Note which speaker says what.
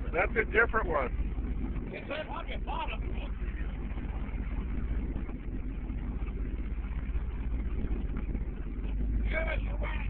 Speaker 1: That's a different one.
Speaker 2: It said rocket bottom. Yes, you win.